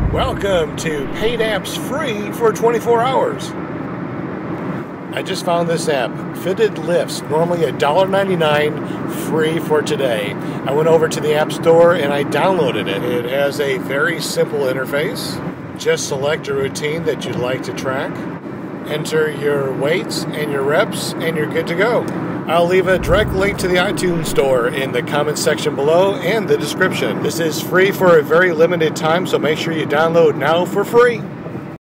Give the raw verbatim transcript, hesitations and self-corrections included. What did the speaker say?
Welcome to Paid Apps Free for twenty-four hours. I just found this app, Fitted Lifts, normally one dollar ninety-nine, free for today. I went over to the App Store and I downloaded it. It has a very simple interface. Just select a routine that you'd like to track, enter your weights and your reps, and you're good to go. I'll leave a direct link to the iTunes Store in the comments section below and the description. This is free for a very limited time, so make sure you download now for free.